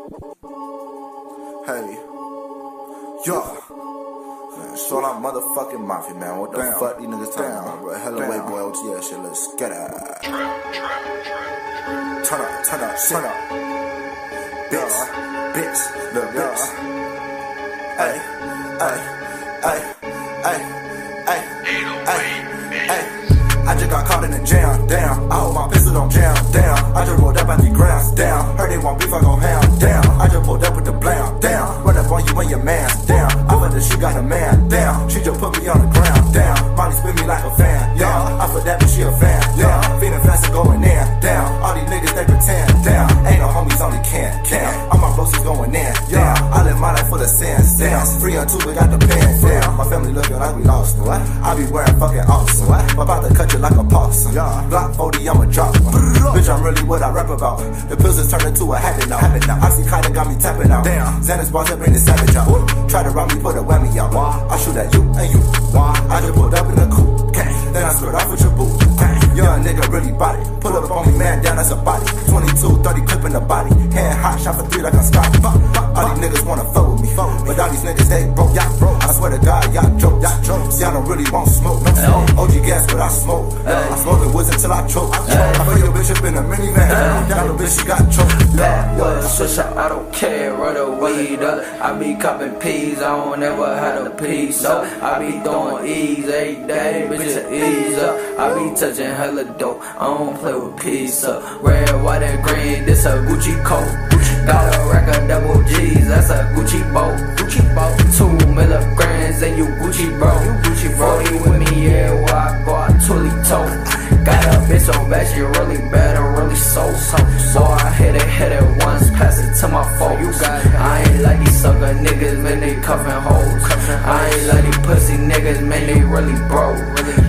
Hey, yo, man, shout out motherfucking Mafia, man. What the fuck these niggas talking about, bro? Hella way, boy, OTL shit, let's get it. Turn up, turn up, turn up. Bitch, little bitch. Hey, hey, hey, hey, hey, hey. I just got caught in the jam, damn. I hope my pistol don't jam, damn. I just rolled up at the grams, damn. Heard they want beef, I go ham, damn. I just pulled up with the blam, damn. Run up on you and your man, damn. I bet that she got a man, damn. She just put me on the ground, damn. Molly spin me like a fan, yeah. I for that, but she a fan, yeah. Feeling fast and going in, damn. All these niggas, they pretend, damn. Ain't no homies, only can. All my bros is going in, yeah. I live my life full of sins, damn. Free on two, we got the pen, damn. My family looking like we lost, what? I be wearing fucking awesome, what? I'm about to cut you like a possum, yeah. Block 40, I'ma drop one. Bitch, I'm really what I rap about. The pills is turning to a habit now. Oxy kinda got me tapping out. Damn. Xanax bars up in the savage out. Try to rob me, put a whammy out. I shoot at you and you. I just pulled up in the coupe. Then I split off with your boot. Young nigga really body. Pull up on me, man down, that's a body. 22, 30 clip in the body. Hand hot, shot for 3 like I'm Scott. All these niggas wanna fuck with me. But all these niggas, they broke. I swear to God, y'all joke. Y'all don't really want smoke. OG gas, but I smoke. I smoke the woods until I choke. I put your bitch up in a minivan. That little bitch, she got choked. Backwoods, switch up, I don't care, run the weed up. I be copping peas, I don't ever have a piece up. I be throwing E's every day, bitch, ease up. I be touching hella dope, I don't play with peace up. Red, white, and green, this a Gucci coat. Got a rack of double G's, that's a Gucci boat. 2 milligrams and you Gucci bro. 40 with me, yeah, where I go, I totally toe. Got a bitch so bad, she really bad and really so. Boy, I hit it once, pass it to my folks. I ain't like these sucker niggas, man, they cuffin' hoes. I ain't like these pussy niggas, man, they really broke.